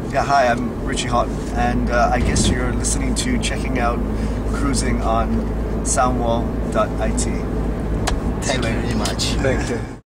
Yeah, hi, I'm Richie Hawtin, and I guess you're listening to Checking Out Cruising on Soundwall.it. Thank you very much. Thank you.